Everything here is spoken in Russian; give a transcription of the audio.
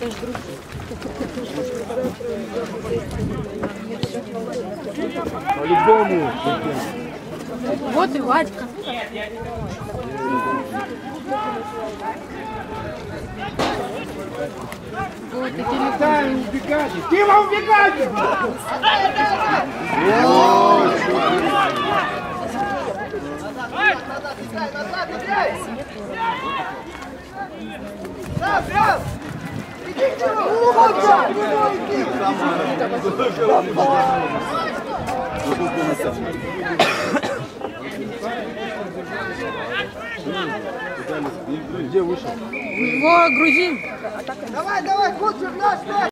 это же другие. По-любому. Вот и Вадька. Вот и телефон. Убегайте! Дима, убегайте! Где вышел? Его грузин. Давай, давай, Куцер, наш!